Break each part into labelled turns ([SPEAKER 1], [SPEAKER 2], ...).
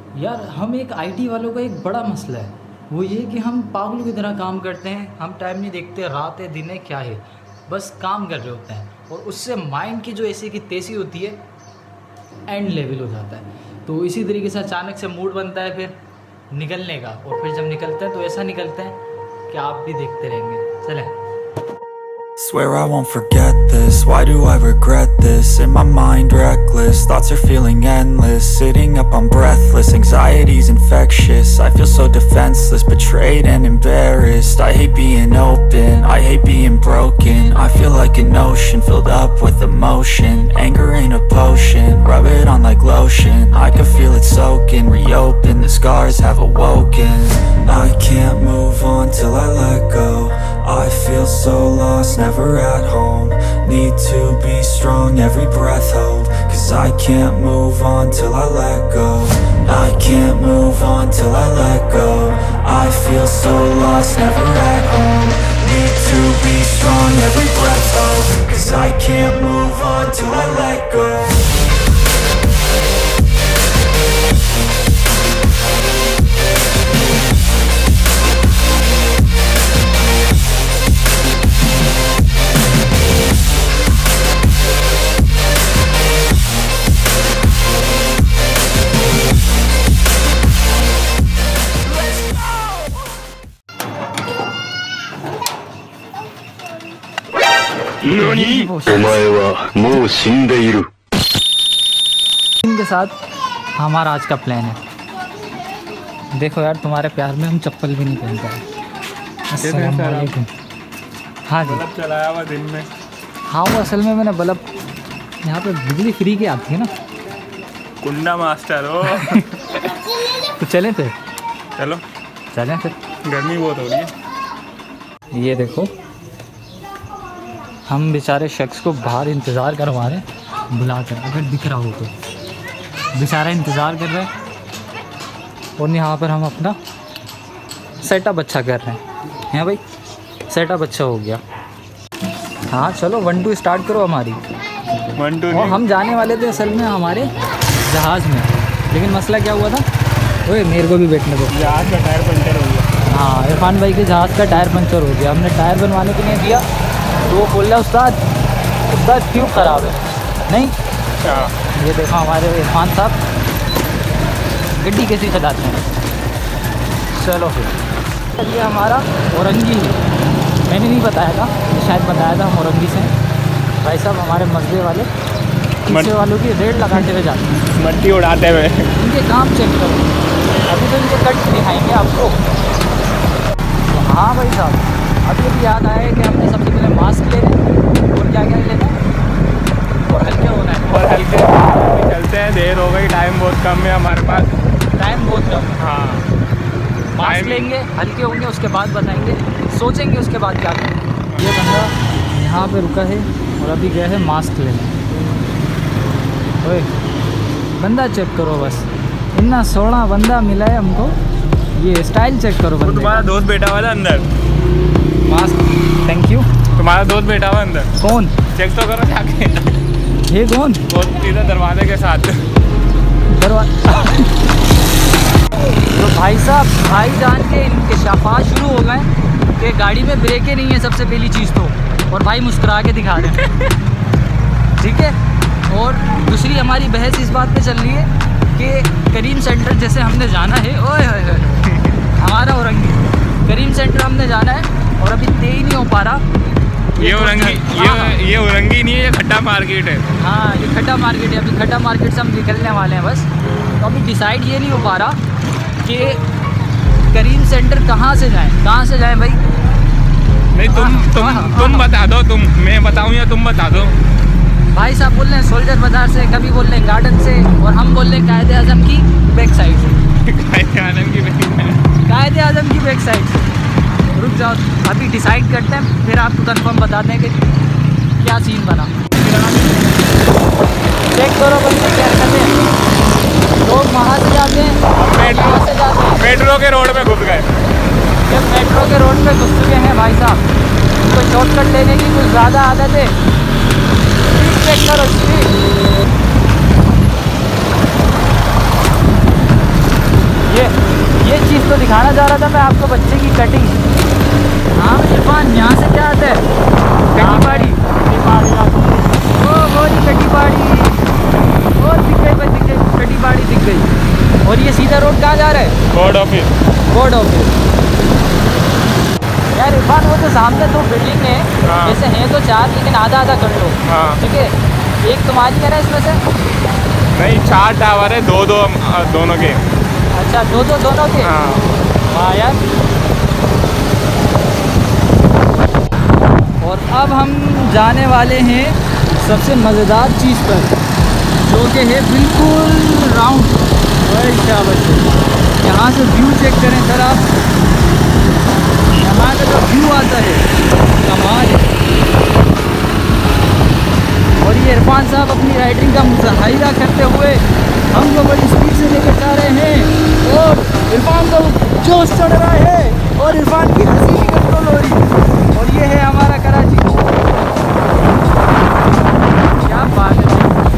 [SPEAKER 1] यार हम एक आईटी वालों का एक बड़ा मसला है, वो ये कि हम पागलों की तरह काम करते हैं। हम टाइम नहीं देखते, रात है दिन है क्या है, बस काम कर रहे होते हैं। और उससे माइंड की जो ऐसी की तेज़ी होती है एंड लेवल हो जाता है। तो इसी तरीके से अचानक से मूड बनता है फिर निकलने का, और फिर जब निकलते हैं तो ऐसा निकलते हैं कि आप भी देखते रहेंगे। चलें।
[SPEAKER 2] Swear I won't forget this, why do I regret this? In my mind reckless, thoughts are feeling endless. Sitting up I'm breathless, anxiety's infectious. I feel so defenseless, betrayed and embarrassed. I hate being open, I hate being broken. I feel like an ocean, filled up with emotion. Anger ain't a potion, rub it on like lotion. I can feel it soaking, reopen, the scars have awoken. I can't move on till I let go. I feel so lost, never at home. Need to be strong, every breath hold. Cause I can't move on till I let go. I can't move on till I let go. I feel so lost, never at home. Need to be strong, every breath hold. Cause I can't move on till I let go.
[SPEAKER 1] इनके साथ हमारा आज का plan है। देखो यार, तुम्हारे प्यार में हम चप्पल भी नहीं पहनते हैं। अस्सलाम वालेकुम। हाँ जी,
[SPEAKER 3] बल्ब चलाया हुआ दिन में।
[SPEAKER 1] हाँ, वो असल में मैंने बल्ब यहाँ पे बिजली फ्री की आती है ना।
[SPEAKER 3] कुंडा मास्टर हो।
[SPEAKER 1] तो चलें फिर।
[SPEAKER 3] चलो
[SPEAKER 1] चलें फिर,
[SPEAKER 3] गर्मी बहुत हो रही है।
[SPEAKER 1] ये देखो, हम बेचारे शख्स को बाहर इंतज़ार करवा रहे हैं बुला कर, अगर दिख रहा हो तो। बेचारा इंतज़ार कर रहा है और यहाँ पर हम अपना सेटअप अच्छा कर रहे हैं भाई। सेटअप अच्छा हो गया। हाँ चलो 1 2 स्टार्ट करो हमारी।
[SPEAKER 3] 1 2
[SPEAKER 1] और हम जाने वाले थे असल में हमारे जहाज़ में, लेकिन मसला क्या हुआ था, ओए मेरे को भी बैठने दो।
[SPEAKER 3] जहाज़ का टायर पंचर हो गया।
[SPEAKER 1] हाँ, इरफान भाई के जहाज़ का टायर पंचर हो गया। हमने टायर बनवाने के लिए दिया तो वो बोल रहा है उस्ताद ट्यूब ख़राब है। नहीं, ये देखो हमारे इरफान साहब गड्डी कैसी चलाते हैं। चलो फिर, ये हमारा औरंगी है। मैंने नहीं बताया था, शायद बताया था, हम औरंगी से हैं। भाई साहब हमारे मसले वाले पीछे वालों की रेड लगाते हुए जाते हैं,
[SPEAKER 3] मट्टी उड़ाते हुए।
[SPEAKER 1] इनके काम चेक करो। अभी तो इनके कट दिखाएंगे आपको। तो हाँ भाई साहब, अभी भी याद आया है कि हमने सबसे पहले मास्क लेना है और क्या क्या लेना है, और हल्के होना है।
[SPEAKER 3] और हल्के चलते हैं, देर हो गई, टाइम बहुत कम है हमारे पास।
[SPEAKER 1] टाइम बहुत कम।
[SPEAKER 3] हाँ,
[SPEAKER 1] मास्क लेंगे, हल्के होंगे, उसके बाद बताएंगे, सोचेंगे उसके बाद क्या करेंगे। ये बंदा यहाँ पे रुका है और अभी गया है मास्क लेने। ओए बंदा चेक करो, बस इतना सोना बंदा मिला है हमको। ये स्टाइल चेक करो।
[SPEAKER 3] वो तुम्हारा दोस्त बैठा हुआ था अंदर।
[SPEAKER 1] Mask, thank you.
[SPEAKER 3] तुम्हारा दोस्त बैठा हुआ अंदर।
[SPEAKER 1] कौन?
[SPEAKER 3] चेक तो करो जाके।
[SPEAKER 1] ये कौन?
[SPEAKER 3] वो सीधा दरवाजे के साथ।
[SPEAKER 1] तो भाई साहब, भाई जान के इंकशाफात शुरू हो गए कि गाड़ी में ब्रेकें नहीं है सबसे पहली चीज़ तो, और भाई मुस्कुरा के दिखा रहे हैं। ठीक है। और दूसरी हमारी बहस इस बात पे चल रही है कि करीम सेंटर जैसे हमने जाना है, ओए हमारा औरंगी करीम सेंटर हमने जाना है और अभी तय ही नहीं हो पा रहा।
[SPEAKER 3] ये औरंगी, ये औरंगी नहीं है, ये खड्डा मार्केट है।
[SPEAKER 1] हाँ, ये खड्डा मार्केट है। अभी खड्डा मार्केट से हम निकलने वाले हैं बस। तो अभी डिसाइड ये नहीं हो पा रहा कि करीम सेंटर कहाँ से जाएं भाई।
[SPEAKER 3] नहीं, तुम बता दो। मैं बताऊँ या तुम बता दो?
[SPEAKER 1] भाई साहब बोल रहे हैं सोल्जर बाज़ार से, कभी बोल रहे हैं गार्डन से, और हम बोल रहे हैं कायदे आज़म की बैक साइड से। कायदे आज़म की बैक साइड से। रुक जाओ, अभी डिसाइड करते हैं, फिर आपको कंफर्म बता दें कि क्या सीन बना। चेक करो बंदे क्या करते हैं। लोग वहाँ से जाते हैं, वहाँ से जाते हैं।
[SPEAKER 3] मेट्रो के रोड पे घुस गए।
[SPEAKER 1] जब मेट्रो के रोड पे घुस चुके हैं भाई साहब, उनको शॉर्टकट लेने की कुछ ज़्यादा आदत है। चेक करो स्पीड। तो दिखाना चाह रहा था मैं आपको बच्चे की कटिंग। हाँ इरफान, यहाँ से क्या आता है? कटी पहाड़ी। ओ बोली कटी पहाड़ी, और दिख गई भाई, दिख गई कटी पहाड़ी दिख गई। और ये सीधा रोड कहाँ जा रहा है?
[SPEAKER 3] Board office.
[SPEAKER 1] Board office. यार इरफान, वो तो सामने 2 बिल्डिंग है, जैसे हैं तो 4, लेकिन आधा आधा कर लो। ठीक है, एक तुम्हारी है ना इसमें से?
[SPEAKER 3] नहीं, 4 टावर है, 2 दोनों के।
[SPEAKER 1] अच्छा, 2 दोनों के। हाँ यार। और अब हम जाने वाले हैं सबसे मज़ेदार चीज़ पर, जो कि है बिल्कुल राउंड। वही क्या बच्चे, यहाँ से व्यू चेक करें सर आप, यहाँ का जो व्यू आता है कमाल है। और ये इरफान साहब अपनी राइडिंग का मुजाहिरा करते हुए हमको बड़ी स्पीड से लेकर जा रहे हैं, और इरफान को जोश चढ़ रहा है, और इरफान की हंसी भी कंट्रोल हो रही है। और ये है हमारा कराची। क्या बात है,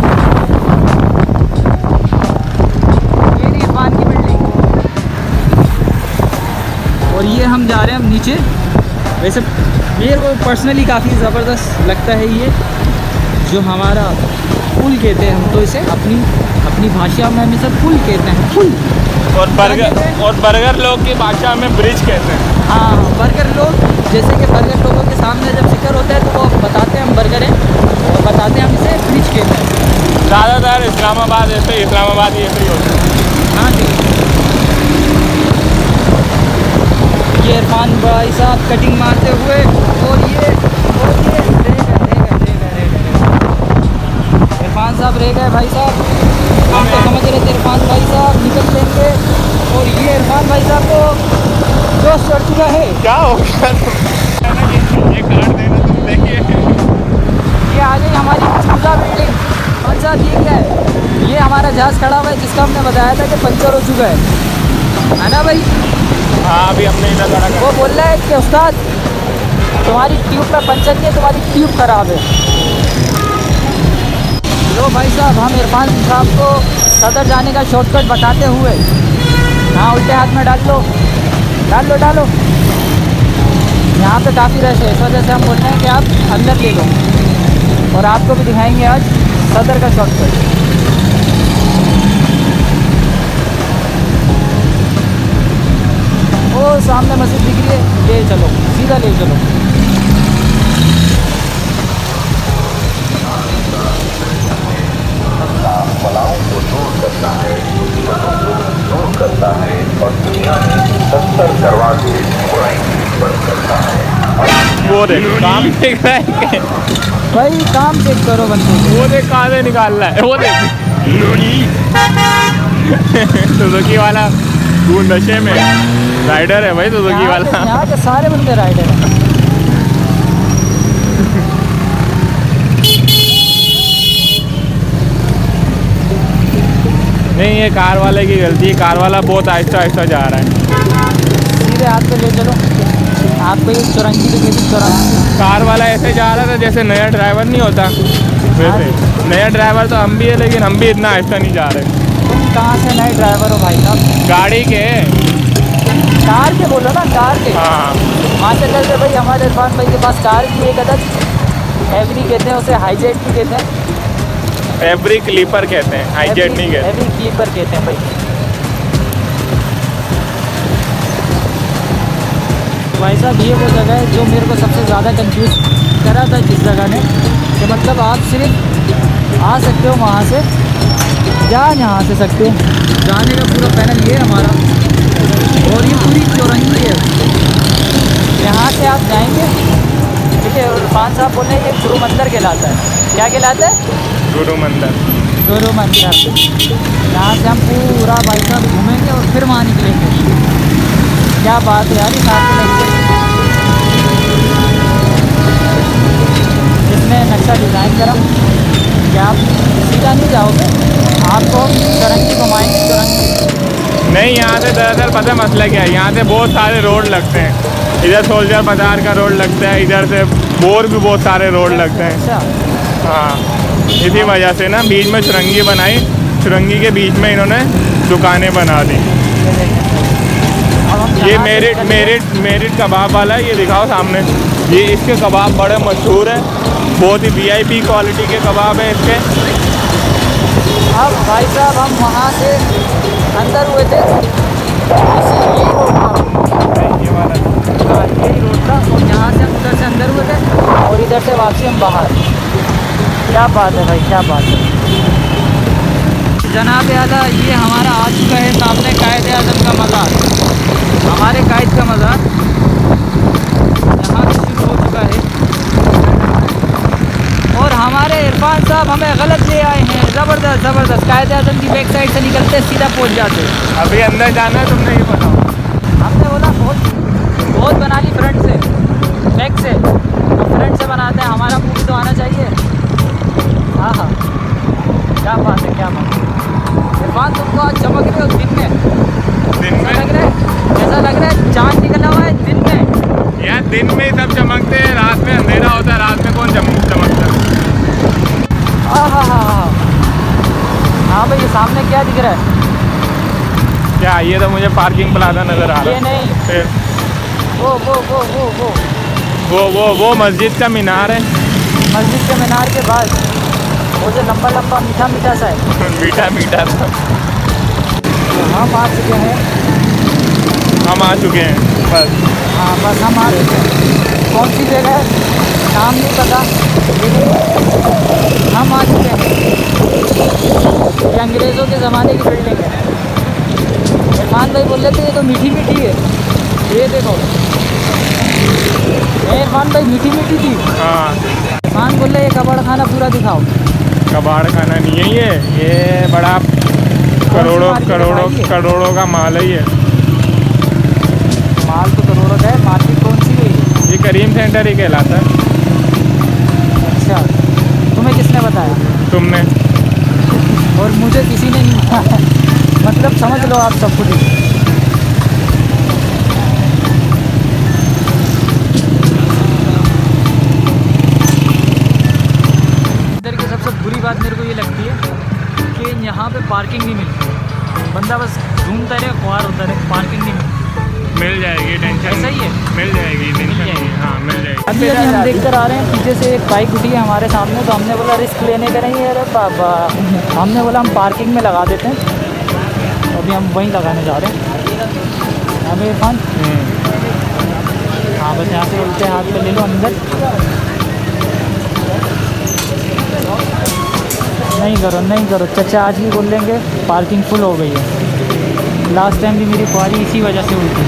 [SPEAKER 1] ये नहीं इरफान की बिल्डिंग। और ये हम जा रहे हैं अब नीचे। वैसे मेरे को पर्सनली काफ़ी ज़बरदस्त लगता है ये जो हमारा पुल कहते हैं, हम तो इसे अपनी भाषा में हमेशा पुल कहते हैं, पुल।
[SPEAKER 3] और बर्गर लोग की भाषा में ब्रिज कहते हैं।
[SPEAKER 1] हाँ, बर्गर लोग, जैसे कि बर्गर लोगों के सामने जब जिक्र होता है तो वो बताते हैं हम बर्गर हैं, और बताते हैं हम इसे ब्रिज कहते हैं।
[SPEAKER 3] ज़्यादातर इस्लामाबाद ऐसे ही होता है।
[SPEAKER 1] हाँ जी। ये इरफान भाई साहब कटिंग मारते हुए, और ये इरफान साहब रह गए भाई साहब, हम तो समझ रहे थे इरफान भाई साहब निकल लेंगे, और ये इरफान भाई साहब को जोश चढ़ चुका है।
[SPEAKER 3] क्या हो गया? ये कार्ड देना, तुम देखिए।
[SPEAKER 1] ये आ गई हमारी मौजूदा बिल्डिंग। और साहब ये क्या है? ये हमारा जहाज़ खड़ा हुआ है, जिसका हमने बताया था कि पंचर हो चुका है ना भाई?
[SPEAKER 3] हाँ, अभी हमने इधर खड़ा कर।
[SPEAKER 1] वो बोल रहा है कि उस्ताद तुम्हारी ट्यूब में पंचर नहीं है, तुम्हारी ट्यूब ख़राब है। लो भाई साहब, हम इरफान साहब को सदर जाने का शॉर्टकट बताते हुए, हाँ उल्टे हाथ में डाल लो। यहाँ पे काफ़ी रश है, इस वजह से हम बोलते हैं कि आप अंदर ले लो, और आपको भी दिखाएंगे आज सदर का शॉर्टकट। ओ सामने मस्जिद दिख रही है, ले चलो, सीधा ले चलो।
[SPEAKER 4] करता है और दुनिया में 70 दरवाजे बंद करता है।
[SPEAKER 3] वो देख काम देख रहा है
[SPEAKER 1] भाई, काम चेक करो बंदे।
[SPEAKER 3] वो देख कहाँ से निकाल रहा है, वो देख सुजुकी वाला खून नशे में राइडर है भाई, सुजुकी वाला।
[SPEAKER 1] यहाँ के सारे बंदे राइडर हैं।
[SPEAKER 3] नहीं, ये कार वाले की गलती है, कार वाला बहुत आहिस्ता जा रहा है।
[SPEAKER 1] सीधे हाथ पे ले चलो, आपको ये चौरंगी दिखेगी, चौरंगी।
[SPEAKER 3] कार वाला ऐसे जा रहा था जैसे नया ड्राइवर नहीं होता वैसे। नया ड्राइवर तो हम भी है, लेकिन हम भी इतना आहिस्ता नहीं जा रहे।
[SPEAKER 1] तुम कहाँ से नए ड्राइवर हो भाई साहब?
[SPEAKER 3] गाड़ी के,
[SPEAKER 1] कार के बोलो ना, कार के।
[SPEAKER 3] हाँ,
[SPEAKER 1] वहाँ से चलते भाई, हमारे इरफान भाई के पास कार की एक अदद एवरी कहते हैं उसे, हाईजेट भी कहते हैं,
[SPEAKER 3] एवरी क्लीपर कहते हैं, हाईजेट नहीं कहते।
[SPEAKER 1] एवरी क्लीपर कहते हैं भाई। भाई साहब, ये वो जगह है जो मेरे को सबसे ज़्यादा कंफ्यूज करा था जिस जगह ने, कि मतलब आप सिर्फ आ सकते हो वहाँ से, यहाँ से सकते हो, जाने का पूरा पैनल ये है हमारा, और ये पूरी चौरंगी है। यहाँ से आप जाएंगे, ठीक है। इरफान साहब बोल रहे हैं ये गुरु मंदिर कहलाता है। क्या कहलाता है? गुरु मंदिर। यहाँ से हम पूरा भाई साहब घूमेंगे और फिर वहाँ निकलेंगे। क्या बात है यार, इस आपके लगे जिसने नक्शा डिज़ाइन करा, क्या आप सीधा नहीं जाओगे, आपको चौरंगी घुमाएंगे, चौरंगी।
[SPEAKER 3] नहीं, यहाँ से दरअसल पता मसला क्या है, यहाँ से बहुत सारे रोड लगते हैं। इधर सोल्जर बाजार का रोड लगता है, इधर से और भी बहुत सारे रोड लगते हैं।
[SPEAKER 1] अच्छा,
[SPEAKER 3] हाँ, इसी वजह से ना बीच में सुरंगी बनाई, सुरंगी के बीच में इन्होंने दुकानें बना दी। ये मेरिट कबाब वाला है, ये दिखाओ सामने। ये इसके कबाब बड़े मशहूर हैं, बहुत ही VIP क्वालिटी के कबाब हैं इसके।
[SPEAKER 1] अब भाई साहब हम वहाँ से अंदर हुए थे, यही रोड था,
[SPEAKER 3] ये वाला
[SPEAKER 1] यही रोड था, और यहाँ से हम उधर से अंदर हुए थे और इधर से वापसी हम बाहर। क्या बात है भाई, क्या बात है। जनाब आला, ये हमारा आ चुका है सामने कायद आज़म का मज़ार। हमारे कायद का मज़ार यहाँ से शुरू हो चुका है, और हमारे इरफान साहब हमें गलत ले आए हैं। ज़बरदस्त ज़बरदस्त। कायद आज़म की बैक साइड से निकलते सीधा पहुँच जाते।
[SPEAKER 3] अभी अंदर जाना है, तुमने ये बताओ।
[SPEAKER 1] हमने बोला बहुत बना ली फ्रंट से, बैक से, तो फ्रंट से बनाते हैं, हमारा मुँह भी तो आना चाहिए। हाँ हाँ, क्या बात है, क्या बात है। इरफान तुमको आज चमक रहे हो दिन में लग रहा है, ऐसा लग रहा है चाँद निकला हुआ है दिन में।
[SPEAKER 3] यार दिन में ही सब चमकते हैं, रात में अंधेरा होता है, रात में कौन चमकता है।
[SPEAKER 1] हाँ हाँ हाँ हाँ हाँ भाई, ये सामने क्या दिख रहा है?
[SPEAKER 3] क्या? ये तो मुझे पार्किंग प्लाजा नज़र आ रहा है।
[SPEAKER 1] ये नहीं,
[SPEAKER 3] फिर वो मस्जिद का मीनार है।
[SPEAKER 1] मस्जिद के मीनार के बाद वो जो लंबा लंबा मीठा मीठा सा है,
[SPEAKER 3] मीठा मीठा था।
[SPEAKER 1] तो हम आ चुके हैं।
[SPEAKER 3] हम आ चुके हैं बस।
[SPEAKER 1] हाँ बस हम आ चुके हैं। कौन सी जगह है नाम नहीं पता, लेकिन हम आ चुके हैं। ये अंग्रेज़ों के ज़माने की बिल्डिंग है। इरफान भाई बोल रहे थे ये तो मीठी मीठी है, ये देखो। इरफान भाई मीठी मीठी थी।
[SPEAKER 3] हाँ,
[SPEAKER 1] इरफान बोल रहे ये कबाड़ खाना पूरा दिखाओ।
[SPEAKER 3] कबाड़ खाना नहीं है ये बड़ा करोड़ों का माल है। ये
[SPEAKER 1] माल तो करोड़ों का है, मार्केट कौन सी गई है?
[SPEAKER 3] ये करीम सेंटर ही कहलाता है।
[SPEAKER 1] अच्छा, तुम्हें किसने बताया?
[SPEAKER 3] तुमने।
[SPEAKER 1] और मुझे किसी ने नहीं बताया। मतलब समझ लो आप सब कुछ। इधर की सबसे बुरी बात मेरे को ये लगती है कि यहाँ पे पार्किंग नहीं मिलती। बंदा बस घूमता रहे, ख्वार होता रहे, पार्किंग नहीं मिलती।
[SPEAKER 3] मिल जाएगी, टेंशन
[SPEAKER 1] ऐसा ही है?
[SPEAKER 3] मिल जाएगी, टेंशन नहीं है। हाँ मिल जाएगी।
[SPEAKER 1] अभी हम देख कर आ रहे हैं, पीछे से एक बाइक उठी है हमारे सामने, तो हमने बोला रिस्क लेने का नहीं है। अरे बाबा, हमने बोला हम पार्किंग में लगा देते हैं, तो अभी हम वहीं लगाने जा रहे हैं। अभी इरफान, हाँ बस यहाँ से उल्टे हाथ पे ले लो अंदर। नहीं करो चाचा, आज भी बोल लेंगे पार्किंग फुल हो गई है। लास्ट टाइम भी मेरी ख्वारी इसी वजह से हुई थी।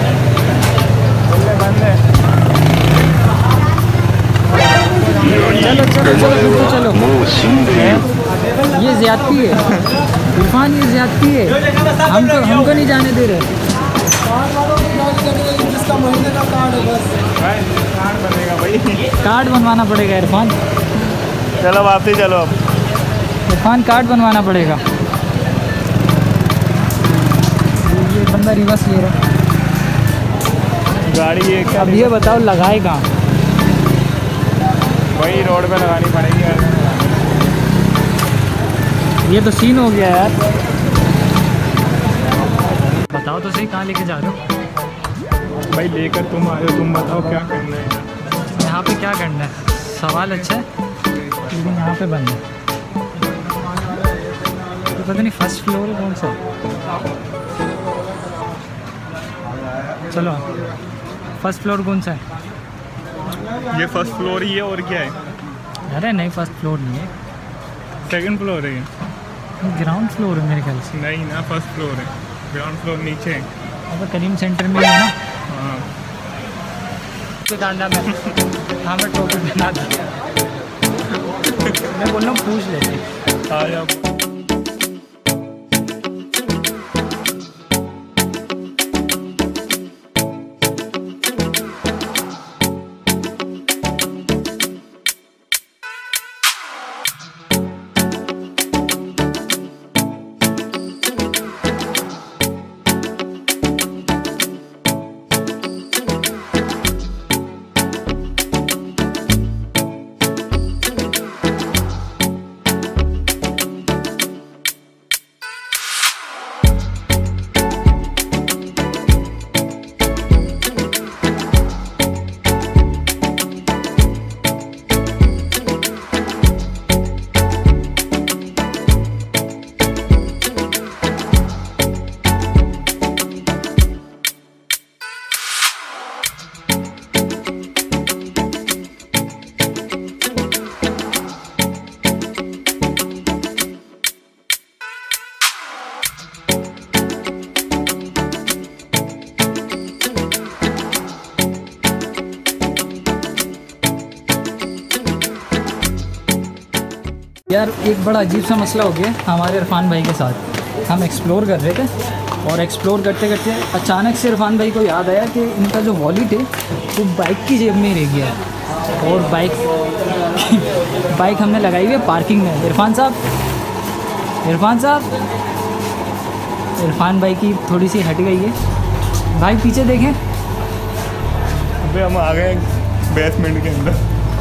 [SPEAKER 1] चलो ये ज़्यादती है इरफान, ये ज़्यादती है। हमको नहीं जाने दे रहे।
[SPEAKER 5] जिसका महीने का कार्ड है बस
[SPEAKER 3] कार्ड बनेगा भाई।
[SPEAKER 1] कार्ड बनवाना पड़ेगा इरफान।
[SPEAKER 3] चलो वापसी चलो। अब
[SPEAKER 1] इरफान कार्ड बनवाना पड़ेगा। ये बंदा रिवर्स ले रहा है
[SPEAKER 3] गाड़ी। ये क्या?
[SPEAKER 1] अब ये बताओ लगाए कहाँ?
[SPEAKER 3] वही रोड पे लगानी पड़ेगी यार।
[SPEAKER 1] ये तो सीन हो गया यार। बताओ तो सही, कहाँ लेके जा रहे हो?
[SPEAKER 3] भाई लेकर तुम आए हो, तुम बताओ क्या करना है
[SPEAKER 1] यहाँ पे? क्या करना है? सवाल अच्छा है, लेकिन यहाँ पे बंद है। तो पता नहीं फर्स्ट फ्लोर है कौन सा। चलो फर्स्ट फ्लोर कौन सा है?
[SPEAKER 3] ये फर्स्ट फ्लोर ही है, और क्या है?
[SPEAKER 1] अरे नहीं, फर्स्ट फ्लोर नहीं है,
[SPEAKER 3] सेकंड फ्लोर है।
[SPEAKER 1] ग्राउंड फ्लोर है मेरे ख्याल से।
[SPEAKER 3] नहीं ना, फर्स्ट फ्लोर है। ग्राउंड फ्लोर नीचे है।
[SPEAKER 1] अब करीम सेंटर में है ना।
[SPEAKER 3] हाँ
[SPEAKER 1] डांडा में हाँ मैं टोपी बना था। मैं बोल रहा हूँ पूछ लेते।
[SPEAKER 3] आया।
[SPEAKER 1] यार एक बड़ा अजीब सा मसला हो गया हमारे इरफान भाई के साथ। हम एक्सप्लोर कर रहे थे और एक्सप्लोर करते करते अचानक से इरफान भाई को याद आया कि इनका जो वॉलेट है वो बाइक की जेब में ही रह गया है। और बाइक हमने लगाई हुई है पार्किंग में। इरफान साहब इरफान भाई की थोड़ी सी हट गई है। भाई पीछे देखें।
[SPEAKER 3] अबे हम आ गए बेसमेंट के अंदर।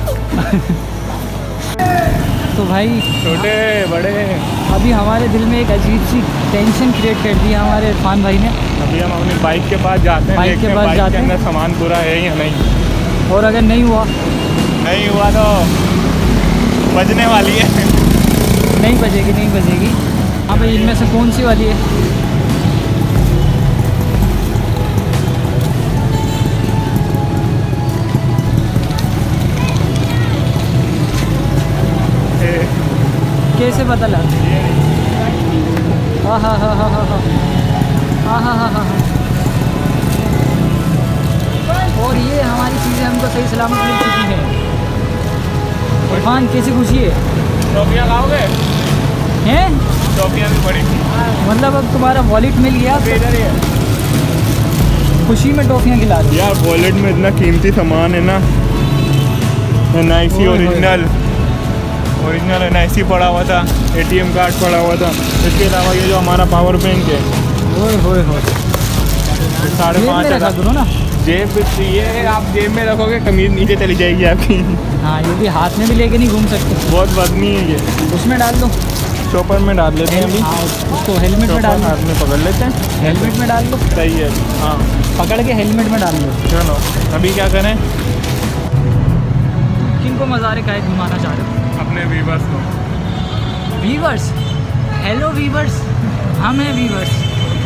[SPEAKER 1] तो भाई
[SPEAKER 3] छोटे बड़े
[SPEAKER 1] अभी हमारे दिल में एक अजीब सी टेंशन क्रिएट कर दी हमारे इरफान भाई ने।
[SPEAKER 3] अभी हम अपनी बाइक के पास जाते हैं,
[SPEAKER 1] बाइक के पास
[SPEAKER 3] बाइक
[SPEAKER 1] जाते
[SPEAKER 3] के
[SPEAKER 1] हैं।
[SPEAKER 3] अंदर सामान पूरा है या नहीं,
[SPEAKER 1] और अगर नहीं हुआ
[SPEAKER 3] तो बजने वाली है।
[SPEAKER 1] नहीं बजेगी। हाँ भाई, इनमें से कौन सी वाली है? कैसे पता लगा? और ये हमारी चीज़ें हमको सही सलामत मिल चुकी हैं। इरफान कैसी खुशी है?
[SPEAKER 3] टॉफियाँ खाओगे?
[SPEAKER 1] हैं?
[SPEAKER 3] टॉफियाँ भी बड़ी
[SPEAKER 1] मतलब अब तुम्हारा वॉलेट मिल गया,
[SPEAKER 3] इधर ही है।
[SPEAKER 1] खुशी में टॉफियाँ खिला दो
[SPEAKER 3] यार वॉलेट में इतना कीमती सामान है ना, एनआईसी ओरिजिनल एनआईसी पड़ा हुआ था, एटीएम कार्ड पड़ा हुआ था। इसके अलावा ये जो हमारा पावर बैंक है,
[SPEAKER 1] होए
[SPEAKER 3] 5,500
[SPEAKER 1] करो ना।
[SPEAKER 3] जेब ये आप जेब में रखोगे कमीज नीचे चली जाएगी आपकी।
[SPEAKER 1] हाँ, ये भी हाथ में भी लेके नहीं घूम सकते।
[SPEAKER 3] बहुत वजनी है ये।
[SPEAKER 1] उसमें डाल दो,
[SPEAKER 3] चॉपर में डाल लेते हैं अभी।
[SPEAKER 1] हाँ, उसको हेलमेट में डाल
[SPEAKER 3] हाथ
[SPEAKER 1] दो।
[SPEAKER 3] में पकड़ लेते हैं,
[SPEAKER 1] हेलमेट में डाल दो।
[SPEAKER 3] सही है। हाँ,
[SPEAKER 1] पकड़ के हेलमेट में डाल दो।
[SPEAKER 3] चलो अभी क्या करें?
[SPEAKER 1] किनको मज़ारे काहे घुमाना चाह रहे हो?
[SPEAKER 3] अपने व्यूवर्स को।
[SPEAKER 1] वीवर्स, हेलो वीवर्स, हम हैं वीवर्स।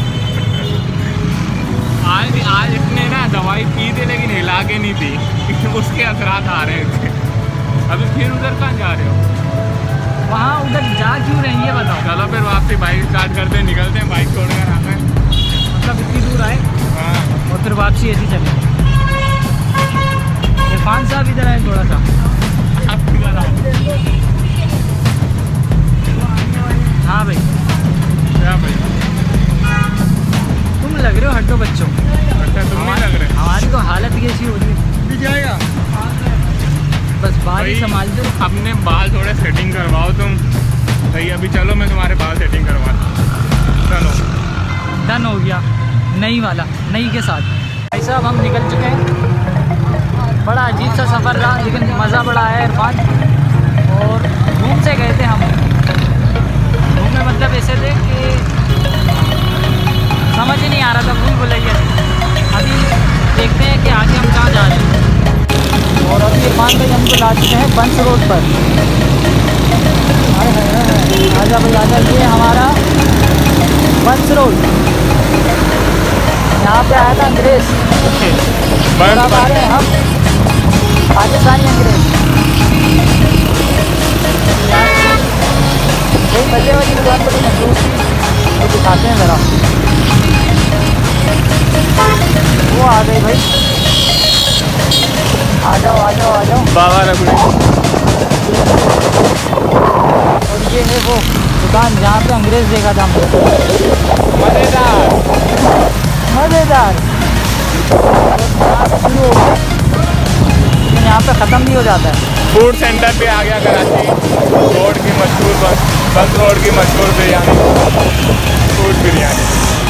[SPEAKER 3] आज इसने ना दवाई पी थी लेकिन हिला के नहीं थी, उसके असरात आ रहे थे। अभी फिर उधर कहाँ जा रहे हो?
[SPEAKER 1] वहाँ उधर जा क्यों रही है बताओ?
[SPEAKER 3] चलो फिर वापसी बाइक स्टार्ट करते हैं, निकलते हैं, बाइक छोड़कर आते हैं।
[SPEAKER 1] मतलब इतनी दूर आए
[SPEAKER 3] हाँ,
[SPEAKER 1] और फिर वापसी ऐसी चले। इरफान साहब इधर आए थोड़ा सा।
[SPEAKER 3] आप किधर आओ?
[SPEAKER 1] हाँ भाई,
[SPEAKER 3] क्या भाई?
[SPEAKER 1] तुम लग रहे हो हड्डो बच्चों।
[SPEAKER 3] अच्छा, तुम नहीं लग रहे?
[SPEAKER 1] हमारी तो हालत ही ऐसी हो रही है।
[SPEAKER 3] जाएगा
[SPEAKER 1] बस बाल ही
[SPEAKER 3] भाई,
[SPEAKER 1] संभाल दो।
[SPEAKER 3] अपने बाल थोड़े सेटिंग करवाओ तुम। सही, अभी चलो मैं तुम्हारे बाल सेटिंग करवाता हूँ। चलो,
[SPEAKER 1] डन हो गया। नई के साथ भाई साहब हम निकल चुके हैं। बड़ा अजीब सा सफ़र रहा लेकिन मज़ा बड़ा आया इरफान। और घूम से गए थे हम। घूमने मतलब ऐसे थे कि समझ ही नहीं आ रहा था, भूल भुलैया। अभी देखते हैं कि आगे हम कहाँ जा रहे हैं। और अभी इरफान भाई हमको ला चुके हैं बंस रोड पर। आजा भाई आजा, ये हमारा बंस रोड। यहाँ पे आया था अंग्रेज।
[SPEAKER 3] बस
[SPEAKER 1] अब आ रहे हैं हम पाकिस्तानी अंग्रेज। वही मजे वाली दुकान पर तो दिखाते हैं ज़रा। वो आ गए भाई, आ जाओ।
[SPEAKER 3] बाबा रखो।
[SPEAKER 1] और ये है वो दुकान जहाँ पे अंग्रेज देखा था हमने। मज़ेदार शुरू हो गया लेकिन यहाँ पे ख़त्म भी हो जाता है।
[SPEAKER 3] फूड सेंटर पे आ गया कराची रोड की मशहूर बंस रोड की मशहूर बिरयानी, फूड बिरयानी।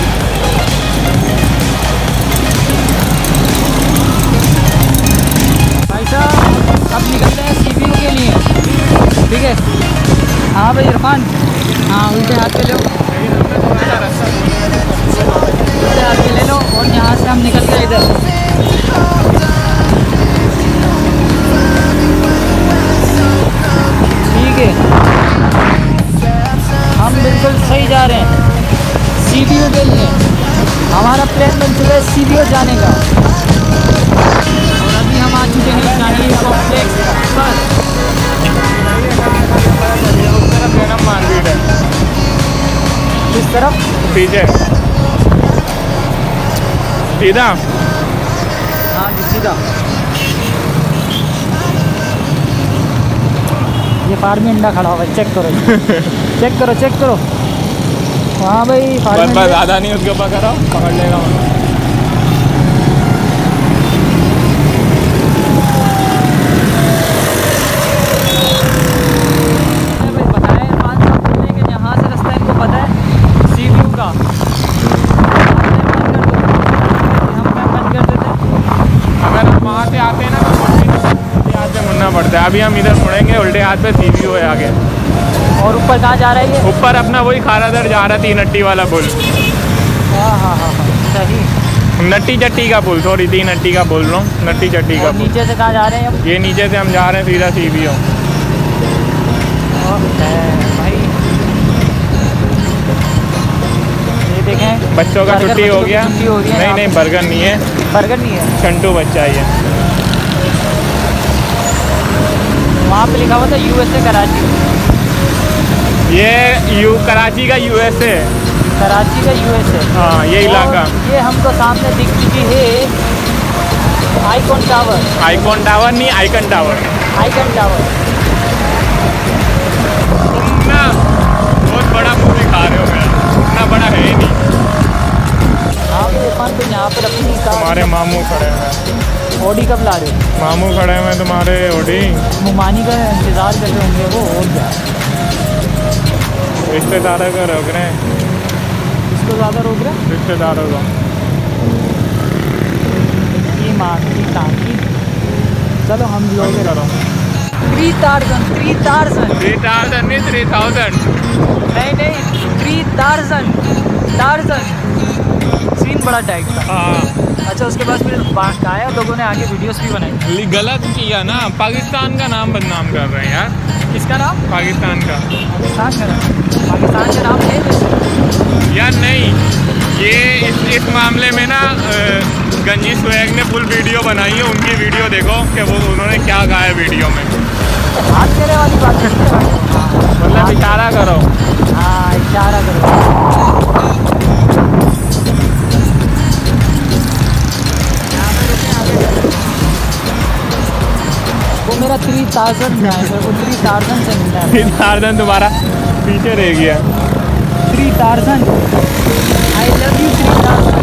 [SPEAKER 1] भाई साहब अब निकलते हैं CPU के लिए, ठीक है? हाँ भाई इरफान, हाँ उल्टे हाथ पे लो, उल्टे हाथ पे ले लो। और यहाँ से हम निकल गए इधर। ठीक है, हम बिल्कुल सही जा रहे हैं CPU के लिए। हमारा प्लान बन चुका है CPU जाने का। और अभी हम आ चुके हैं शाहीन कॉम्प्लेक्स पर।
[SPEAKER 3] उस तरफ जन्म मार्केट है,
[SPEAKER 1] किस तरफ?
[SPEAKER 3] पीछे सीधा।
[SPEAKER 1] हाँ जी सीधा। ये फार्मी अंडा खड़ा हुआ है, चेक करो चेक करो चेक करो। हाँ भाई फार्मी
[SPEAKER 3] बस ज़्यादा नहीं उसके ऊपर करो, पकड़ लेगा वो। पड़ता है। अभी हम इधर मुड़ेंगे, उल्टे हाथ पे सी व्यू है आगे।
[SPEAKER 1] और ऊपर कहाँ जा रहा है ये?
[SPEAKER 3] ऊपर अपना वही खारादर जा रहा है, 3 नट्टी वाला पुल।
[SPEAKER 1] हाँ हाँ हाँ सही।
[SPEAKER 3] नट्टी चट्टी का पुल, सॉरी 3 नट्टी का बोल रहा हूँ, नट्टी चट्टी का पुल।
[SPEAKER 1] नीचे से कहाँ जा रहे हैं?
[SPEAKER 3] ये नीचे से हम जा रहे हैं सीधा सी व्यू।
[SPEAKER 1] भाई ये देखें,
[SPEAKER 3] बच्चों का छुट्टी हो गया। नहीं नहीं बर्गर नहीं है,
[SPEAKER 1] बर्गर नहीं है,
[SPEAKER 3] चंटू बच्चा ही है।
[SPEAKER 1] वहाँ पे लिखा हुआ था USA कराची।
[SPEAKER 3] ये कराची का USA,
[SPEAKER 1] कराची का USA।
[SPEAKER 3] हाँ ये इलाका।
[SPEAKER 1] ये हमको सामने दिख चुकी है आइकॉन टावर।
[SPEAKER 3] आइकॉन टावर नहीं, आइकन टावर।
[SPEAKER 1] Icon tower.
[SPEAKER 3] तुम ना बहुत बड़ा मुँह दिखा रहे हो मेरा, इतना बड़ा है ही नहीं।
[SPEAKER 1] हाँ दुकान पे यहाँ पर अपनी
[SPEAKER 3] तुम्हारे मामू खड़े हैं।
[SPEAKER 1] ऑडी कब ला रहे हो?
[SPEAKER 3] मामू खड़े हैं तुम्हारे ऑडी।
[SPEAKER 1] मुमानी का इंतज़ार कर रहे होंगे वो, और क्या
[SPEAKER 3] रिश्तेदारों को रोक रहे हैं।
[SPEAKER 1] इसको ज़्यादा रोक रहे हैं
[SPEAKER 3] रिश्तेदारों को।
[SPEAKER 1] की माँ की टाँकी। चलो हम लोग
[SPEAKER 3] करो
[SPEAKER 1] 3000 3000
[SPEAKER 3] 3000 नहीं 3000।
[SPEAKER 1] नहीं नहीं 3000 सीन बड़ा टाइट था।
[SPEAKER 3] हाँ
[SPEAKER 1] अच्छा उसके बाद फिर आया, लोगों ने आगे वीडियोस भी बनाई।
[SPEAKER 3] गलत किया ना, पाकिस्तान का नाम बदनाम कर रहे हैं यार।
[SPEAKER 1] किसका नाम?
[SPEAKER 3] पाकिस्तान का।
[SPEAKER 1] पाकिस्तान का नाम? पाकिस्तान का नाम है
[SPEAKER 3] यार नहीं, ये इस मामले में ना गंजी स्वैग ने फुल वीडियो बनाई है। उनकी वीडियो देखो कि वो उन्होंने क्या कहा है वीडियो में।
[SPEAKER 1] हाथ करे वाली बात करते हैं,
[SPEAKER 3] मतलब इशारा करो।
[SPEAKER 1] हाँ इशारा करो। वो मेरा 3000 है, वो 3000 से मिलता है।
[SPEAKER 3] 3000 तुम्हारा पीछे रह गया।
[SPEAKER 1] 3000 आई लव यू 3000।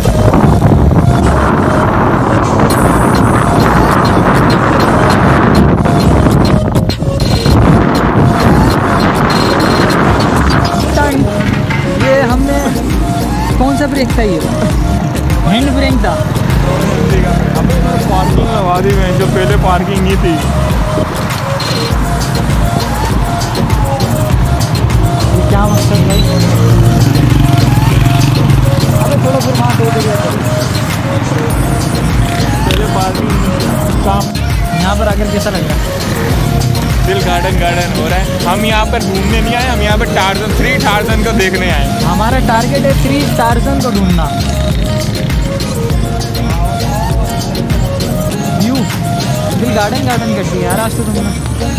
[SPEAKER 1] ये हमने कौन सा ब्रेक था? ये हैंड ब्रेक था।
[SPEAKER 3] पार्किंग लगा दी मैं, जो पहले पार्किंग ही थी।
[SPEAKER 1] क्या मकसद भाई? अबे थोड़ा फिर वहाँ दे दिया
[SPEAKER 3] पहले पार्किंग काम।
[SPEAKER 1] यहाँ पर आकर कैसा लग रहा है?
[SPEAKER 3] दिल गार्डन गार्डन हो रहा है। हम यहाँ पर घूमने नहीं आए, हम यहाँ पर टार्जन 3 टार्जन को देखने आए।
[SPEAKER 1] हमारा टारगेट है 3 टार्जन को ढूंढना। व्यू दिल गार्डन गार्डन कर दिया यार आज तो तुमने।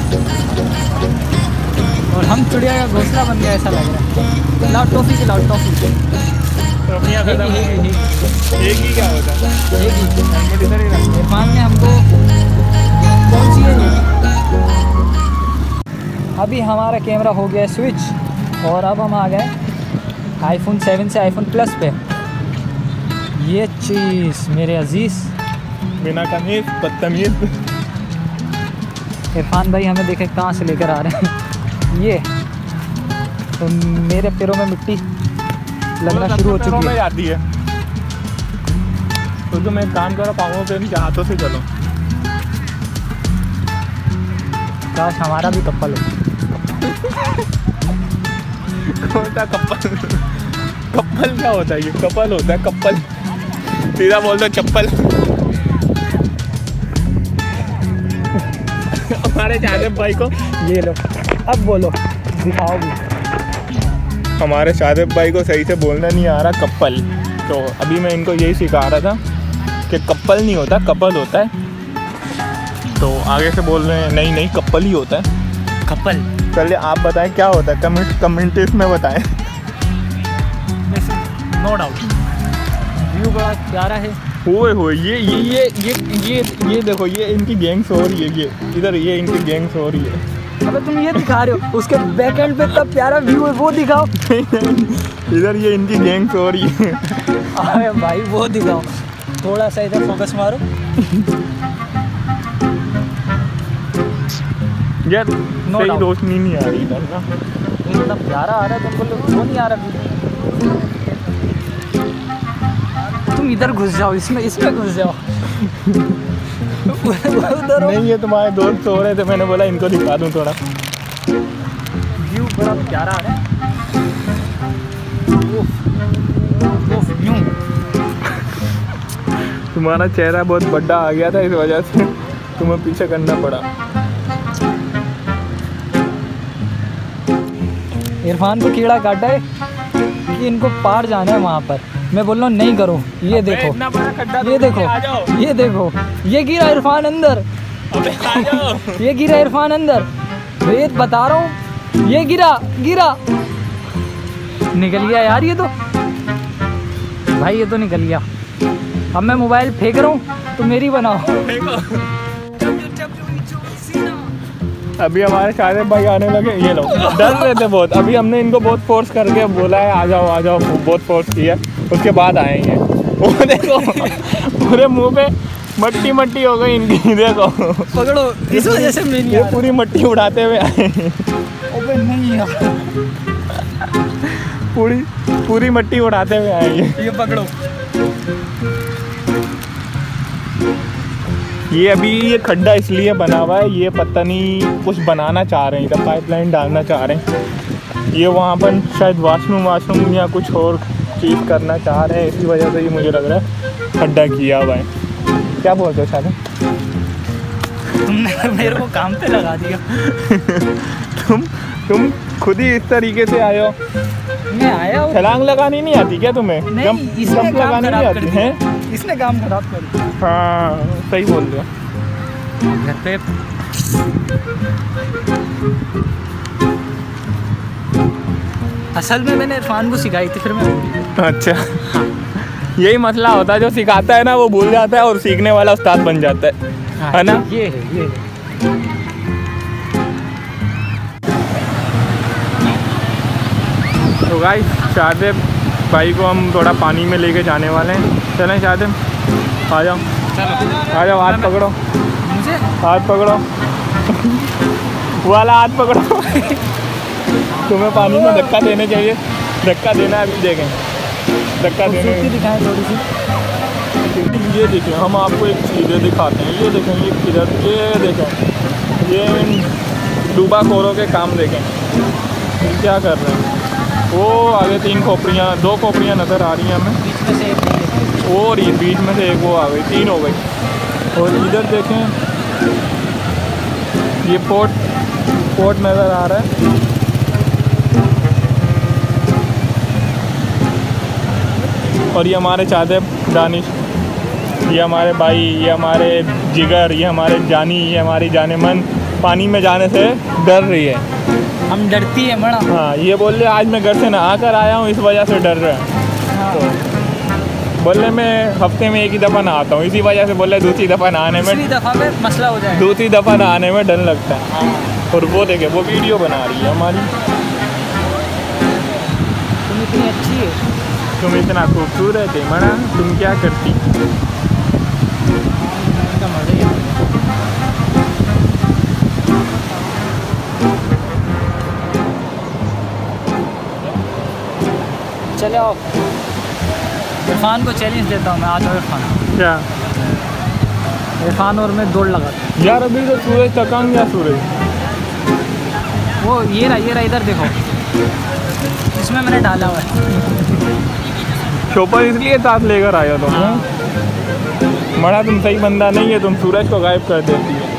[SPEAKER 1] और हम चिड़िया का घोंसला बन गया ऐसा लग रहा है। लाओ टॉफी से, लाओ टॉफी से।
[SPEAKER 3] टॉफियाँ खत्म। एक ही क्या होता है?
[SPEAKER 1] एक ही
[SPEAKER 3] हेलमेट इधर ही रख।
[SPEAKER 1] इरफान ने हमको कौन सी है? अभी हमारा कैमरा हो गया स्विच और अब हम आ गए आईफोन 7 से आईफोन प्लस पे। ये चीज़ मेरे अजीज़
[SPEAKER 3] बिना कमीज बदतमीज।
[SPEAKER 1] इरफान भाई हमें देखे कहाँ से लेकर आ रहे हैं। ये तो मेरे पैरों में मिट्टी लगना शुरू हो चुकी है।
[SPEAKER 3] जाती है तो तुम एक काम करो, पाँवों पे इनके हाथों से चलो।
[SPEAKER 1] काश हमारा भी कपल हो।
[SPEAKER 3] कौन सा कपल? कपल क्या होता है? ये कपल होता है, कपल। सीधा बोल दो चप्पल। हमारे शादिब भाई को
[SPEAKER 1] ये लो, अब बोलो, दिखाओ भी।
[SPEAKER 3] हमारे शादिब भाई को सही से बोलना नहीं आ रहा, कपल। तो अभी मैं इनको यही सिखा रहा था कि कपल नहीं होता, कपल होता है। तो आगे से बोल रहे हैं नहीं नहीं कपल ही होता है, कपल। चलिए आप बताएं क्या होता है, कमेंट्स में बताएं।
[SPEAKER 1] नो डाउट व्यू बड़ा प्यारा है।
[SPEAKER 3] ओए हो ये देखो, ये इनकी गैंग्स हो रही है। ये इधर ये इनकी गैंग्स हो रही है।
[SPEAKER 1] अबे तुम ये दिखा रहे हो, उसके बैक एंड पे इतना प्यारा व्यू है, वो दिखाओ।
[SPEAKER 3] इधर ये इनकी गैंग सो रही है।
[SPEAKER 1] अरे भाई वो दिखाओ, थोड़ा सा इधर फोकस मारो।
[SPEAKER 3] यार सही रोशनी नहीं आ रही इधर ना,
[SPEAKER 1] इतना प्यारा आ रहा है, तुम बोलो वो नहीं आ रहा। तुम इधर घुस जाओ, इसमें घुस जाओ। उधर
[SPEAKER 3] नहीं, ये तुम्हारे दोस्त सो रहे थे, मैंने बोला इनको दिखा दूं थोड़ा।
[SPEAKER 1] व्यू बड़ा प्यारा आ रहा है। व्यू
[SPEAKER 3] तुम्हारा चेहरा बहुत बड़ा आ गया था, इस वजह से तुम्हें पीछे करना पड़ा।
[SPEAKER 1] इरफान को कीड़ा काटा है कि इनको पार जाना है वहाँ पर। मैं बोल रहा हूँ नहीं करो। ये देखो,
[SPEAKER 3] इतना बड़ा खड्डा,
[SPEAKER 1] ये देखो, ये देखो, ये गिरा इरफान अंदर।
[SPEAKER 3] अबे आ जाओ।
[SPEAKER 1] ये गिरा इरफान अंदर, रेत बता रहा हूँ, ये गिरा निकल गया यार ये तो। भाई ये तो निकल गया। अब मैं मोबाइल फेंक रहा हूँ तो मेरी बनाओ।
[SPEAKER 3] अभी हमारे शायद भाई आने लगे, ये लोग डर रहे थे बहुत। अभी हमने इनको बहुत फोर्स करके बोला है आ जाओ, बहुत फोर्स किया, उसके बाद आएंगे। वो देखो पूरे मुंह पे मट्टी हो गई इनकी, देखो
[SPEAKER 1] पकड़ो, इस वजह से मैं नहीं
[SPEAKER 3] ये पूरी मट्टी उड़ाते हुए आए।
[SPEAKER 1] अबे नहीं यार,
[SPEAKER 3] पूरी मट्टी उड़ाते हुए आएंगे।
[SPEAKER 1] ये पकड़ो।
[SPEAKER 3] ये अभी ये खड्डा इसलिए बना हुआ है, ये पता नहीं कुछ बनाना चाह रहे हैं, इधर पाइपलाइन डालना चाह रहे हैं। ये वहाँ पर शायद वाशरूम या कुछ और चीज़ करना चाह रहे हैं, इसी वजह से ये मुझे लग रहा है खड्डा किया हुआ है। क्या बोलते हो शायद?
[SPEAKER 1] तुमने मेरे को काम पे लगा दिया।
[SPEAKER 3] तुम खुद ही इस तरीके से आए हो।
[SPEAKER 1] मैं आया हूँ।
[SPEAKER 3] छलांग लगानी नहीं आती क्या तुम्हें? जंप लगानी नहीं आती है?
[SPEAKER 1] इसने काम खराब कर दिया।
[SPEAKER 3] हाँ सही बोल रहे हो।
[SPEAKER 1] घर पे असल में मैंने इरफान को सिखाई थी, फिर मैं
[SPEAKER 3] अच्छा यही मसला होता है, जो सिखाता है ना वो भूल जाता है और सीखने वाला उस्ताद बन जाता है ना?
[SPEAKER 1] ये है।
[SPEAKER 3] तो गाइस शादेब भाई को हम थोड़ा पानी में लेके जाने वाले हैं। चलें शादेब, आ जाओ। आ जाओ, हाथ पकड़ो,
[SPEAKER 1] मुझे
[SPEAKER 3] हाथ पकड़ो। वाला हाथ पकड़ो। तुम्हें पानी में धक्का देने चाहिए, धक्का देना अभी देखें, धक्का देने
[SPEAKER 1] दिखाएं थोड़ी सी।
[SPEAKER 3] ये देखें, हम आपको एक चीज़ें दिखाते हैं। ये देखें, ये किधर, ये देखें, ये डूबा खोरों के काम देखें, ये क्या कर रहे हैं। वो आगे 2 खोपड़ियाँ नज़र आ रही हैं हमें,
[SPEAKER 1] बीच में से एक,
[SPEAKER 3] और ये बीच में से एक वो आ गई, 3 हो गई। और इधर देखें, ये पोर्ट नज़र आ रहा है। और ये हमारे चाहते दानिश, ये हमारे भाई, ये हमारे जिगर, ये हमारे जानी, ये हमारी जानेमन पानी में जाने से डर रही है।
[SPEAKER 1] हम डरती है मड़ा।
[SPEAKER 3] हाँ, ये बोल रहे आज मैं घर से नहा कर आया हूँ, इस वजह से डर रहा है।
[SPEAKER 1] हाँ।
[SPEAKER 3] तो बोल रहे मैं हफ्ते में 1 ही दफ़ा नहाता हूँ, इसी वजह से बोल रहे दूसरी दफ़ा नहाने में,
[SPEAKER 1] मसला हो जाए,
[SPEAKER 3] दूसरी दफ़ा नहाने में डर लगता है। और वो देखे, वो वीडियो बना रही है हमारी।
[SPEAKER 1] तुम इतनी अच्छी है,
[SPEAKER 3] तुम इतना खूबसूरत है मना, तुम क्या करती?
[SPEAKER 1] चले आओ, इरफान को चैलेंज देता हूँ मैं। आ जाओ इरफान।
[SPEAKER 3] क्या?
[SPEAKER 1] इरफान और मैं दौड़ लगाता हूँ
[SPEAKER 3] यार अभी तो सूरज तकांग या सूरज,
[SPEAKER 1] वो ये रहा इधर देखो, इसमें मैंने डाला हुआ है।
[SPEAKER 3] शोपर इसलिए साथ लेकर आया तुम। मना तुम सही बंदा नहीं है, तुम सूरज को गायब कर देती है।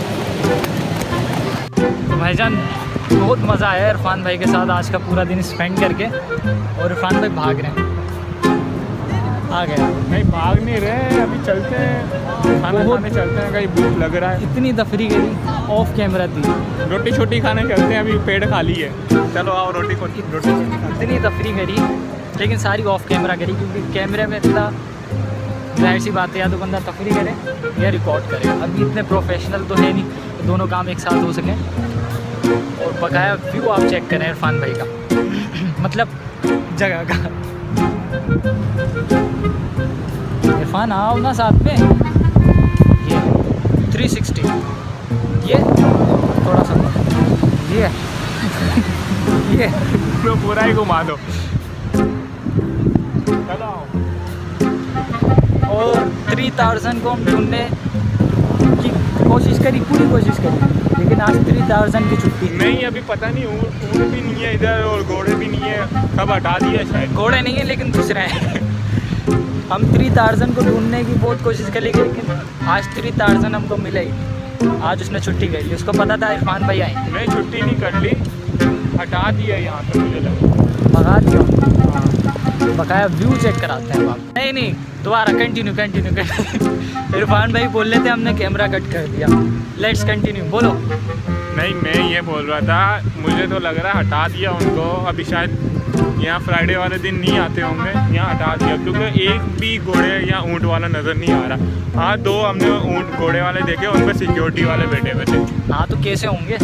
[SPEAKER 1] तो भाईजान बहुत मज़ा आया इरफान भाई के साथ आज का पूरा दिन स्पेंड करके। और इरफान भाई भाग रहे हैं, आ गया।
[SPEAKER 3] नहीं भाग नहीं रहे, अभी चलते हैं, खाना खाने चलते हैं, कहीं भूख लग रहा है।
[SPEAKER 1] इतनी तफरी करी, ऑफ कैमरा दी,
[SPEAKER 3] रोटी छोटी खाने चलते हैं, अभी पेट खाली है। चलो आओ, रोटी
[SPEAKER 1] इतनी तफरी करी, लेकिन सारी ऑफ कैमरा करी, क्योंकि कैमरे में इतना जाहिर सी बात है, या तो बंदा तफरी करे या रिकॉर्ड करे। अभी इतने प्रोफेशनल तो है नहीं, दोनों काम एक साथ हो सकें। और बकाया व्यू आप चेक करें इरफान भाई का, मतलब जगह का। इरफान आओ ना साथ में। ये 360, ये थोड़ा सा, ये
[SPEAKER 3] तो पूरा ही घुमा दो। चलो।
[SPEAKER 1] और 3000 को हम ढूंढने की कोशिश करी, पूरी कोशिश करी, लेकिन आज 3000 की छुट्टी
[SPEAKER 3] नहीं। अभी पता नहीं, ऊँट भी नहीं है इधर और घोड़े भी नहीं है, सब हटा दिया शायद।
[SPEAKER 1] घोड़े नहीं है लेकिन दूसरे हैं। हम 3000 को ढूंढने की बहुत कोशिश करी, लेकिन आज 3000 हमको मिला ही। आज उसने छुट्टी कर ली, उसको पता था इरफान भाई आए।
[SPEAKER 3] नहीं, छुट्टी नहीं कर ली, हटा दिया यहाँ पे, मुझे लगा
[SPEAKER 1] भगा दिया। बकाया व्यू चेक कराते हैं आप। नहीं दोबारा कंटिन्यू। इरफान भाई बोल रहे थे, हमने कैमरा कट कर दिया। लेट्स कंटिन्यू, बोलो।
[SPEAKER 3] नहीं, मैं ये बोल रहा था, मुझे तो लग रहा है हटा दिया उनको। अभी शायद यहाँ फ्राइडे वाले दिन नहीं आते होंगे, यहाँ हटा दिया, क्योंकि एक भी घोड़े या ऊँट वाला नज़र नहीं आ रहा। हाँ, 2 हमने ऊँट घोड़े वाले देखे, उन पर सिक्योरिटी वाले बैठे हुए थे।
[SPEAKER 1] हाँ तो कैसे होंगे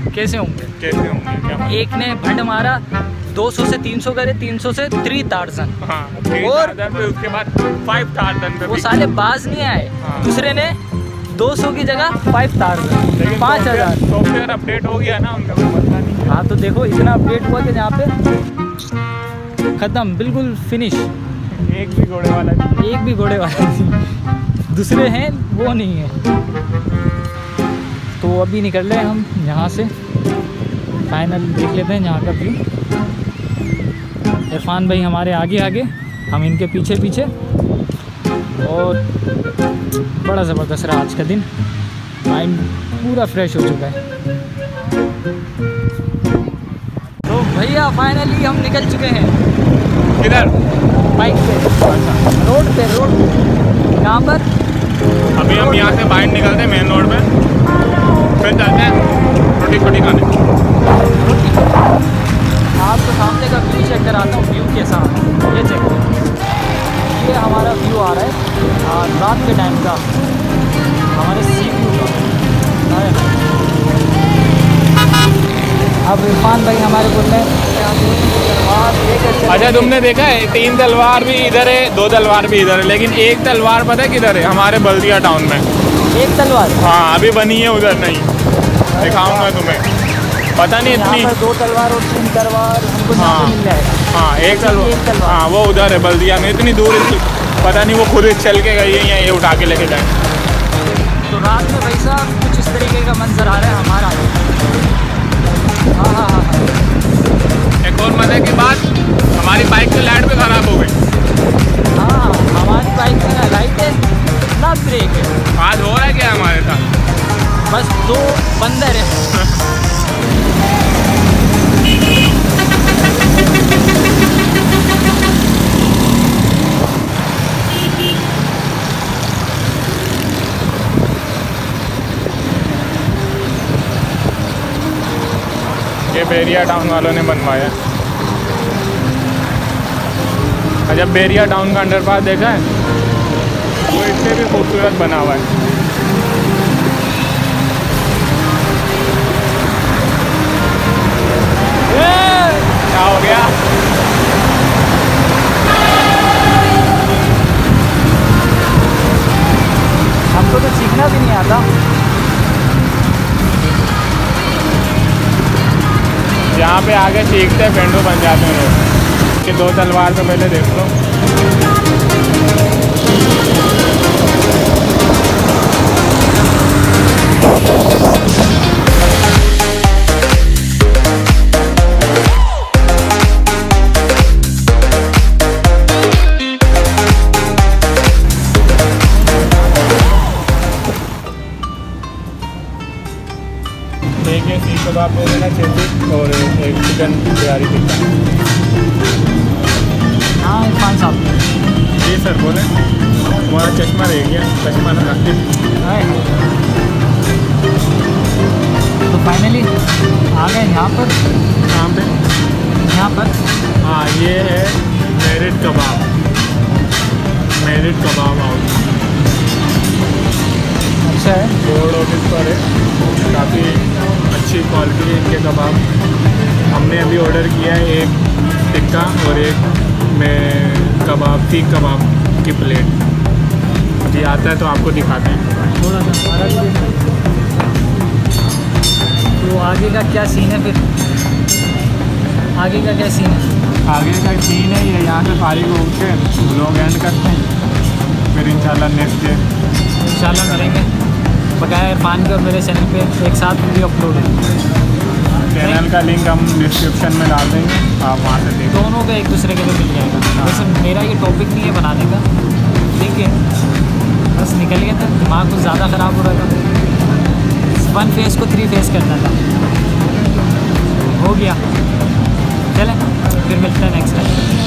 [SPEAKER 3] क्या
[SPEAKER 1] एक ने भंड मारा, 200 से 300 करे, 300 से 3000।
[SPEAKER 3] हाँ,
[SPEAKER 1] और
[SPEAKER 3] फिर उसके बाद 5000 पे
[SPEAKER 1] वो साले बाज नहीं आए।
[SPEAKER 3] हाँ।
[SPEAKER 1] दूसरे ने 200 की जगह 5000, 5000।
[SPEAKER 3] सॉफ्टवेयर अपडेट हो गया ना उनका, कोई मसला नहीं है।
[SPEAKER 1] हाँ तो देखो, इतना अपडेट हुआ कि यहाँ पे खत्म, बिल्कुल फिनिश।
[SPEAKER 3] एक भी घोड़े वाला नहीं।
[SPEAKER 1] दूसरे हैं वो नहीं है। तो अभी निकल रहे हैं हम यहाँ से, फाइनल देख लेते हैं यहाँ का व्यू। इरफान भाई हमारे आगे, हम इनके पीछे, और बड़ा ज़बरदस्त रहा आज का दिन। माइंड पूरा फ्रेश हो चुका है। तो भैया फाइनली हम निकल चुके हैं।
[SPEAKER 3] किधर?
[SPEAKER 1] बाइक पे, रोड पे। कहाँ पर?
[SPEAKER 3] अभी हम यहाँ से बाहर निकलते हैं मेन रोड पे, फिर चलते हैं रोटी खाने।
[SPEAKER 1] आपको सामने का व्यू चेक कराता हूँ, व्यू कैसा है ये चेक करें। ये हमारा व्यू आ रहा है रात के टाइम का, हमारे सी व्यू का। अब इरफान भाई हमारे बोल रहे हैं,
[SPEAKER 3] अच्छा, तुमने देखा है 3 तलवार भी इधर है, 2 तलवार भी इधर है, लेकिन एक तलवार पता है किधर है? हमारे बल्दिया टाउन में।
[SPEAKER 1] एक तलवार?
[SPEAKER 3] हाँ, अभी बनी है, उधर नहीं। दिखाऊंगा तुम्हें, पता नहीं इतनी।
[SPEAKER 1] 2 तलवार और 3 तलवार हमको यहाँ पे मिल जाएगा।
[SPEAKER 3] हाँ, एक तलवार। हाँ, वो उधर है बल्दिया में, इतनी दूर पता नहीं, वो खुद चल के गई है या ये उठा के लेके जाए।
[SPEAKER 1] तो रात में भाई साहब कुछ इस तरीके का मंजर आ रहा है हमारा। हाँ।
[SPEAKER 3] एक और मजे की बात, हमारी बाइक की लाइट भी ख़राब हो गई।
[SPEAKER 1] हाँ, हमारी बाइक में ना लाइट है ना ब्रेक है।
[SPEAKER 3] आज हो रहा है क्या हमारे साथ?
[SPEAKER 1] बस 2 बंदर हैं।
[SPEAKER 3] ये बेरिया टाउन वालों ने बनवाया। जब बेरिया टाउन का अंडरपास देखा है, वो इससे भी खूबसूरत बना हुआ है। क्या हो गया?
[SPEAKER 1] हमको तो सीखना भी नहीं आता।
[SPEAKER 3] यहाँ पे आगे सीखते हैं, पेंडू बन जाते हैं लोग। कि 2 तलवार तो पहले देख लो। एक ये सीख कबाब दे देना 6 पीस और एक चिकन बिहारी टिक्का।
[SPEAKER 1] हाँ इरफान साहब।
[SPEAKER 3] जी सर, बोले। तुम्हारा चश्मा रह गया, चश्मा लगा के।
[SPEAKER 1] तो फाइनली आ गए यहाँ पर।
[SPEAKER 3] कहाँ पे?
[SPEAKER 1] यहाँ पर।
[SPEAKER 3] हाँ, ये है मेरिट कबाब हाउस।
[SPEAKER 1] अच्छा है।
[SPEAKER 3] रोड ऑफिस पर है, काफ़ी अच्छी क्वालिटी है इनके कबाब। हमने अभी ऑर्डर किया है एक टिक्का और एक में कबाब, 3 कबाब की प्लेट। अभी आता है तो आपको दिखाते हैं।
[SPEAKER 1] थोड़ा सा हमारा भी देखो। तो आगे का क्या सीन है फिर? आगे का क्या सीन है?
[SPEAKER 3] आगे का सीन है ये, यहाँ से फारिग होकर ब्लॉग एंड करते हैं, फिर इंशाल्लाह नेक्स्ट डे
[SPEAKER 1] इंशाल्लाह मिलेंगे। बकाया इरफान के और मेरे चैनल पे एक साथ वीडियो अपलोड है।
[SPEAKER 3] चैनल का लिंक हम डिस्क्रिप्शन में डाल देंगे, आप वहाँ से देखो।
[SPEAKER 1] दोनों का एक दूसरे के लिए मिल जाएगा। वैसे मेरा ये टॉपिक नहीं है बनाने का, ठीक है, बस निकल गया था, दिमाग कुछ ज़्यादा ख़राब हो रहा था। 1 फेस को 3 फेस करना था, हो गया। चलें फिर मिलते हैं नेक्स्ट टाइम।